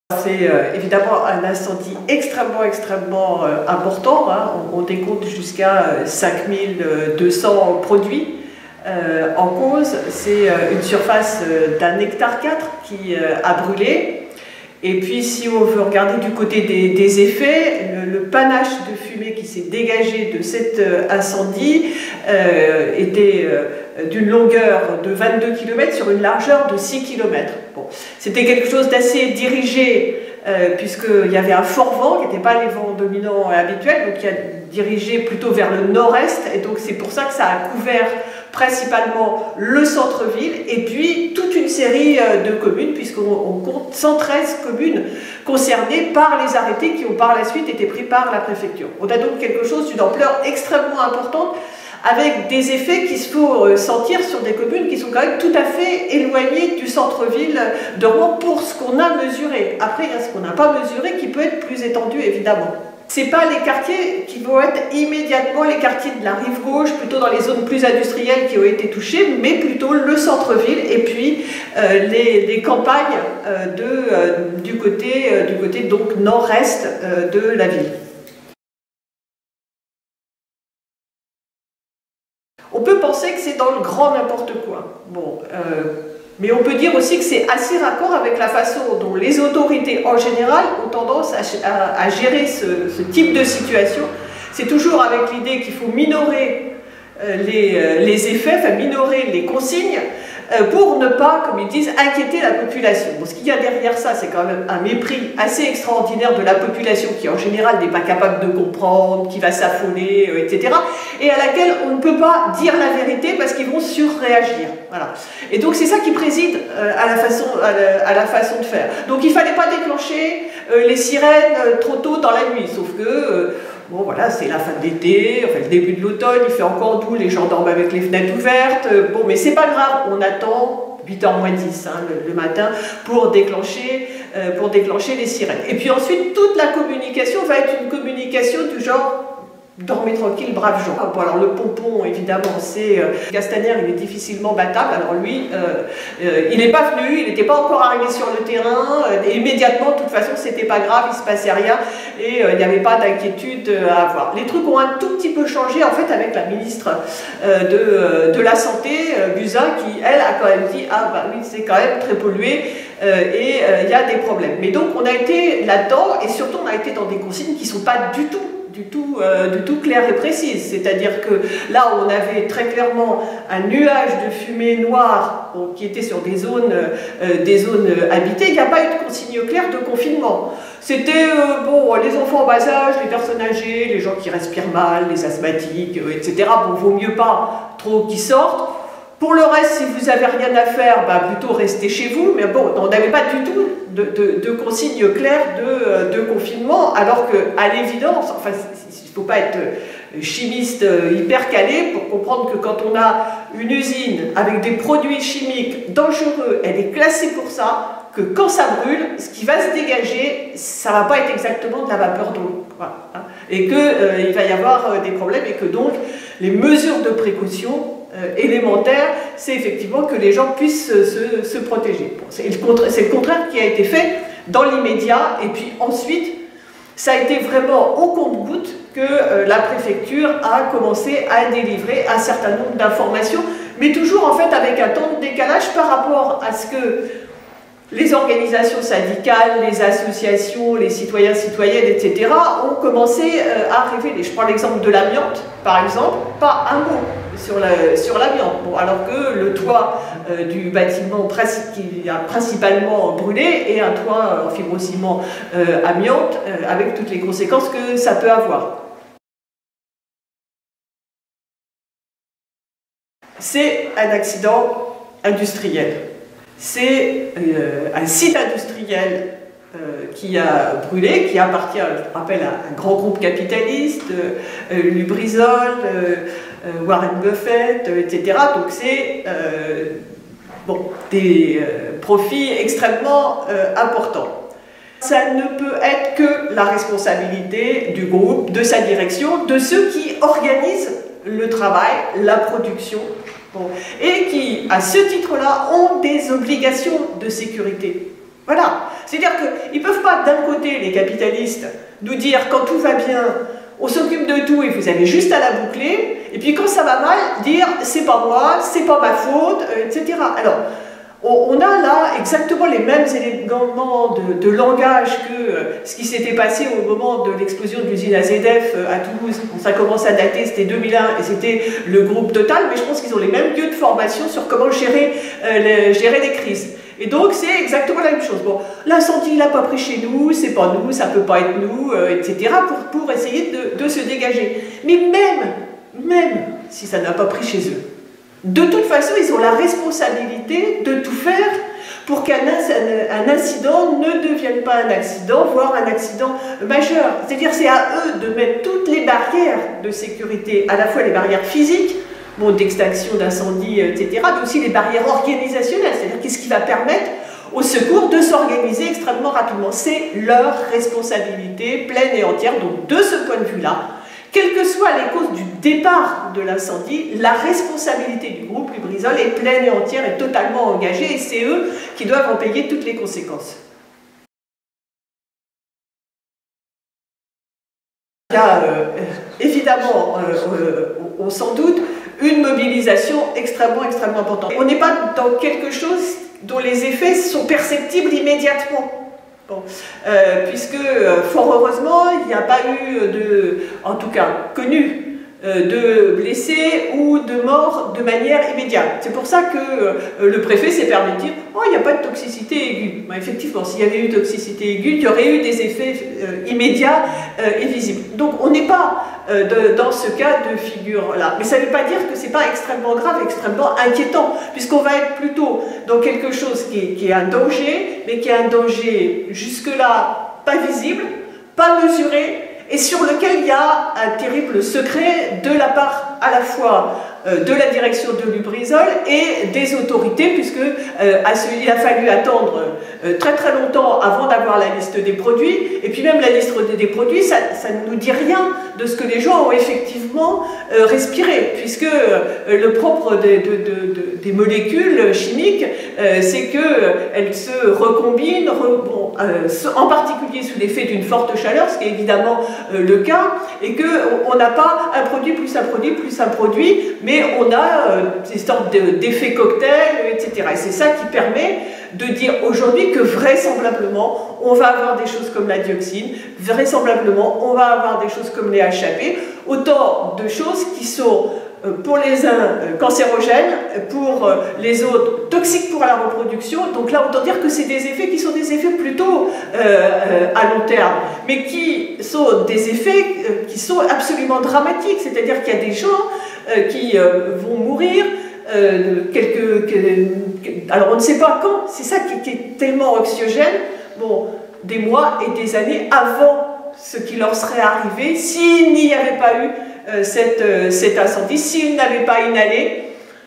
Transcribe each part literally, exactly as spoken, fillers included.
C'est euh, évidemment un incendie extrêmement, extrêmement euh, important. Hein. On, on décompte jusqu'à euh, cinq mille deux cents produits euh, en cause. C'est euh, une surface euh, d'un hectare quatre qui euh, a brûlé. Et puis, si on veut regarder du côté des, des effets, le, le panache de fumée qui s'est dégagé de cet euh, incendie euh, était euh, d'une longueur de vingt-deux kilomètres sur une largeur de six kilomètres. Bon. C'était quelque chose d'assez dirigé, euh, puisqu'il y avait un fort vent, qui n'était pas les vents dominants habituels, donc il a dirigé plutôt vers le nord-est, et donc c'est pour ça que ça a couvert principalement le centre-ville, et puis toute une série de communes, puisqu'on compte cent treize communes concernées par les arrêtés qui ont par la suite été pris par la préfecture. On a donc quelque chose d'une ampleur extrêmement importante, avec des effets qui se font sentir sur des communes qui sont quand même tout à fait éloignées du centre-ville de Rouen pour ce qu'on a mesuré. Après, il y a ce qu'on n'a pas mesuré qui peut être plus étendu, évidemment. Ce n'est pas les quartiers qui vont être immédiatement les quartiers de la rive gauche, plutôt dans les zones plus industrielles qui ont été touchées, mais plutôt le centre-ville et puis euh, les, les campagnes euh, de, euh, du côté, euh, du côté donc nord-est euh, de la ville. On peut penser que c'est dans le grand n'importe quoi. Bon, euh, mais on peut dire aussi que c'est assez raccord avec la façon dont les autorités en général ont tendance à, à, à gérer ce, ce type de situation. C'est toujours avec l'idée qu'il faut minorer euh, les, euh, les effets, enfin minorer les consignes, euh, pour ne pas, comme ils disent, inquiéter la population. Bon, ce qu'il y a derrière ça, c'est quand même un mépris assez extraordinaire de la population qui en général n'est pas capable de comprendre, qui va s'affoler, euh, et cetera. Et à laquelle on ne peut pas dire la vérité parce qu'ils vont surréagir. Voilà. Et donc c'est ça qui préside euh, à, la façon, à, la, à la façon de faire. Donc il ne fallait pas déclencher euh, les sirènes euh, trop tôt dans la nuit, sauf que euh, bon voilà, c'est la fin de l'été, enfin le début de l'automne, il fait encore doux, les gens dorment avec les fenêtres ouvertes, euh, bon mais c'est pas grave, on attend huit heures moins dix hein, le, le matin pour déclencher, euh, pour déclencher les sirènes. Et puis ensuite toute la communication va être une communication du genre dormez tranquille, braves gens. Bon, alors le pompon, évidemment, c'est euh, Castaner, il est difficilement battable. Alors lui, euh, euh, il n'est pas venu, il n'était pas encore arrivé sur le terrain. Euh, et immédiatement, de toute façon, c'était pas grave, il se passait rien et euh, il n'y avait pas d'inquiétude à avoir. Les trucs ont un tout petit peu changé en fait avec la ministre euh, de, euh, de la Santé, euh, Buzyn, qui elle a quand même dit ah bah oui, c'est quand même très pollué euh, et il euh, y a des problèmes. Mais donc on a été là-dedans et surtout on a été dans des consignes qui ne sont pas du tout Du tout, euh, du tout clair et précise, c'est-à-dire que là on avait très clairement un nuage de fumée noire bon, qui était sur des zones, euh, des zones habitées, il n'y a pas eu de consigne claire de confinement. C'était euh, bon, les enfants en bas âge, les personnes âgées, les gens qui respirent mal, les asthmatiques, euh, et cetera. Bon, vaut mieux pas trop qu'ils sortent. Pour le reste, si vous n'avez rien à faire, bah, plutôt restez chez vous. Mais bon, on n'avait pas du tout de, de, de consignes claires de, de confinement, alors qu'à l'évidence, enfin, il ne faut pas être chimiste hyper calé pour comprendre que quand on a une usine avec des produits chimiques dangereux, elle est classée pour ça, que quand ça brûle, ce qui va se dégager, ça ne va pas être exactement de la vapeur d'eau. Voilà. Et qu'il euh, va y avoir euh, des problèmes et que donc les mesures de précaution Euh, élémentaire, c'est effectivement que les gens puissent se, se protéger. Bon, c'est le, le contraire qui a été fait dans l'immédiat, et puis ensuite, ça a été vraiment au compte-gouttes que euh, la préfecture a commencé à délivrer un certain nombre d'informations, mais toujours en fait avec un temps de décalage par rapport à ce que les organisations syndicales, les associations, les citoyens, citoyennes, et cetera ont commencé euh, à révéler. Je prends l'exemple de l'amiante, par exemple, pas un mot sur l'amiante. Bon, alors que le toit euh, du bâtiment qui a principalement brûlé est un toit en fibrociment euh, amiante, euh, avec toutes les conséquences que ça peut avoir. C'est un accident industriel. C'est euh, un site industriel euh, qui a brûlé, qui appartient, je rappelle, à un grand groupe capitaliste, euh, Lubrizol, euh, euh, Warren Buffett, euh, et cetera. Donc c'est euh, bon, des euh, profits extrêmement euh, importants. Ça ne peut être que la responsabilité du groupe, de sa direction, de ceux qui organisent le travail, la production, bon, et qui, à ce titre-là, ont des obligations de sécurité. Voilà. C'est-à-dire qu'ils ne peuvent pas, d'un côté, les capitalistes, nous dire quand tout va bien, on s'occupe de tout et vous avez juste à la boucler, et puis quand ça va mal, dire c'est pas moi, c'est pas ma faute, euh, et cetera. Alors, on, on a là exactement les mêmes éléments de, de langage que euh, ce qui s'était passé au moment de l'explosion de l'usine A Z F euh, à Toulouse. Bon, ça commence à dater, c'était deux mille un et c'était le groupe Total, mais je pense qu'ils ont les mêmes lieux de formation sur comment gérer, euh, les, gérer les crises. Et donc c'est exactement la même chose. Bon, l'incendie il n'a pas pris chez nous, c'est pas nous, ça peut pas être nous, euh, et cetera pour, pour essayer de, de se dégager. Mais même, même si ça n'a pas pris chez eux, de toute façon ils ont la responsabilité de tout faire pour qu'un un incident ne devienne pas un accident, voire un accident majeur. C'est-à-dire c'est à eux de mettre toutes les barrières de sécurité, à la fois les barrières physiques, bon, d'extinction d'incendie, et cetera, mais aussi les barrières organisationnelles, c'est-à-dire qu'est-ce qui va permettre aux secours de s'organiser extrêmement rapidement. C'est leur responsabilité pleine et entière. Donc de ce point de vue-là, quelles que soient les causes du départ de l'incendie, la responsabilité du groupe Lubrizol est pleine et entière et totalement engagée, et c'est eux qui doivent en payer toutes les conséquences. Il y a euh, évidemment, euh, euh, on s'en doute, une mobilisation extrêmement, extrêmement importante. On n'est pas dans quelque chose dont les effets sont perceptibles immédiatement. Bon. Euh, puisque, euh, fort heureusement, il n'y a pas eu de, en tout cas connu, euh, de blessés ou de morts de manière immédiate. C'est pour ça que euh, le préfet s'est permis de dire « Oh, il n'y a pas de toxicité aiguë ». Ben, effectivement, s'il y avait eu toxicité aiguë, il y aurait eu des effets euh, immédiats euh, et visibles. Donc on n'est pas euh, de, dans ce cas de figure-là. Mais ça ne veut pas dire que ce n'est pas extrêmement grave, extrêmement inquiétant, puisqu'on va être plutôt dans quelque chose qui est, qui est un danger, mais qui est un danger jusque-là pas visible, pas mesuré, et sur lequel il y a un terrible secret de la part à la fois euh, de la direction de Lubrizol et des autorités, puisque euh, à ce, il a fallu attendre euh, très très longtemps avant d'avoir la liste des produits, et puis même la liste des produits, ça, ça ne nous dit rien de ce que les gens ont effectivement euh, respiré, puisque euh, le propre des, de, de, de, des molécules chimiques, euh, c'est qu'elles se recombinent, re, bon, euh, en particulier sous l'effet d'une forte chaleur, ce qui est évidemment euh, le cas, et qu'on n'a pas un produit plus un produit plus un produit, mais on a euh, des sortes d'effets cocktails, et cetera. Et c'est ça qui permet de dire aujourd'hui que vraisemblablement on va avoir des choses comme la dioxine, vraisemblablement on va avoir des choses comme les H A P, autant de choses qui sont euh, pour les uns cancérogènes, pour les autres toxiques pour la reproduction. Donc là autant dire que c'est des effets qui sont des effets plutôt euh, euh, à long terme, mais qui sont des effets euh, qui sont absolument dramatiques, c'est-à-dire qu'il y a des gens euh, qui euh, vont mourir. Euh, quelques, que, alors on ne sait pas quand, c'est ça qui, qui est tellement anxiogène, bon, des mois et des années avant ce qui leur serait arrivé s'il n'y avait pas eu euh, cette, euh, cet incendie, s'ils n'avaient pas inhalé,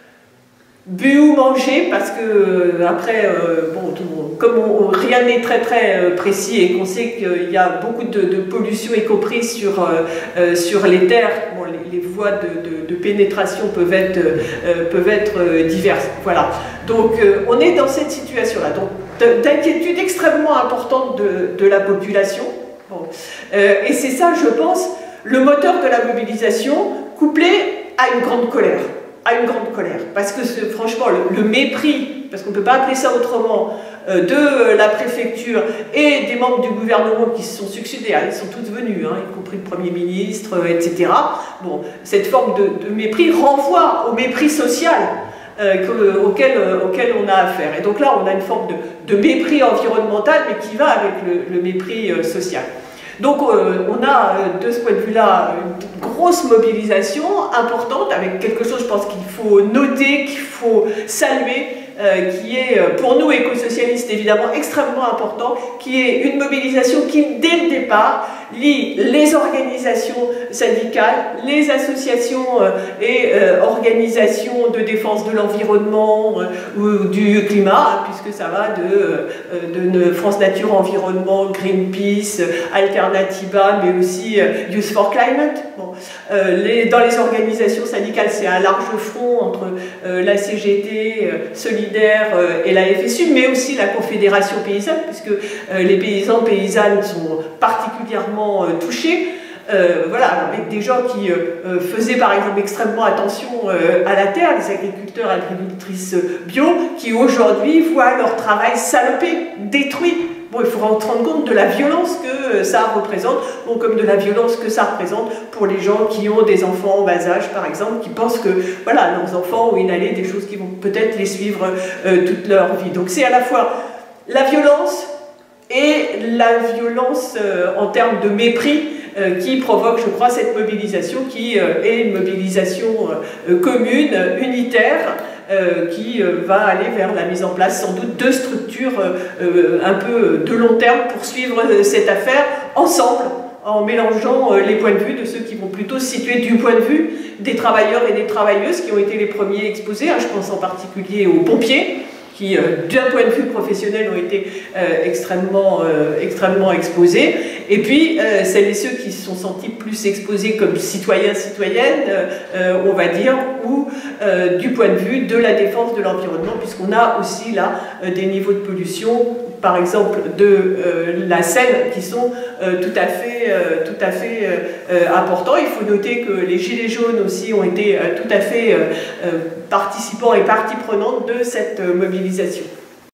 bu ou mangé, parce que euh, après, euh, bon, tout, comme on, rien n'est très très euh, précis et qu'on sait qu'il y a beaucoup de, de pollution, y compris sur, euh, euh, sur les terres, bon, les, les voies de, de, de pénétration peuvent être, euh, peuvent être euh, diverses. Voilà. Donc euh, on est dans cette situation-là, donc d'inquiétude extrêmement importante de, de la population. Bon. Euh, et c'est ça, je pense, le moteur de la mobilisation, couplé à une grande colère. à une grande colère, parce que franchement le, le mépris, parce qu'on ne peut pas appeler ça autrement, euh, de la préfecture et des membres du gouvernement qui se sont succédés, hein, ils sont tous venus, hein, y compris le Premier ministre, euh, et cetera. Bon, cette forme de, de mépris renvoie au mépris social euh, que, auquel, euh, auquel on a affaire. Et donc là, on a une forme de, de mépris environnemental, mais qui va avec le, le mépris euh, social. Donc euh, on a euh, de ce point de vue-là une grosse mobilisation importante avec quelque chose, je pense qu'il faut noter, qu'il faut saluer, euh, qui est euh, pour nous éco-socialistes évidemment extrêmement important, qui est une mobilisation qui dès le départ lie les organisations syndicales, les associations euh, et euh, organisations de défense de l'environnement euh, ou du climat, hein, puisque ça va de, euh, de France Nature Environnement, Greenpeace, Alternativa, mais aussi euh, Youth for Climate. Bon, euh, les, dans les organisations syndicales, c'est un large front entre euh, la C G T, euh, Solid solidaire et la F S U, mais aussi la Confédération paysanne, puisque les paysans, paysannes sont particulièrement touchés. Euh, voilà, avec des gens qui euh, faisaient par exemple extrêmement attention euh, à la terre, les agriculteurs, agricultrices bio, qui aujourd'hui voient leur travail salopé, détruit. Bon, il faut se rendre compte de la violence que ça représente, bon, comme de la violence que ça représente pour les gens qui ont des enfants en bas âge, par exemple, qui pensent que, voilà, leurs enfants ont inhalé des choses qui vont peut-être les suivre euh, toute leur vie. Donc c'est à la fois la violence et la violence euh, en termes de mépris euh, qui provoque, je crois, cette mobilisation qui euh, est une mobilisation euh, commune, unitaire, euh, qui euh, va aller vers la mise en place sans doute de structures euh, un peu de long terme pour suivre cette affaire ensemble, en mélangeant euh, les points de vue de ceux qui vont plutôt se situer du point de vue des travailleurs et des travailleuses qui ont été les premiers exposés, hein, je pense en particulier aux pompiers, qui, euh, d'un point de vue professionnel, ont été euh, extrêmement, euh, extrêmement exposés. Et puis, euh, celles et ceux qui se sont sentis plus exposés comme citoyens, citoyennes, euh, on va dire, ou euh, du point de vue de la défense de l'environnement, puisqu'on a aussi là euh, des niveaux de pollution, par exemple de euh, la Seine, qui sont euh, tout à fait, euh, tout à fait euh, importants. Il faut noter que les Gilets jaunes aussi ont été euh, tout à fait euh, participants et partie prenante de cette mobilisation.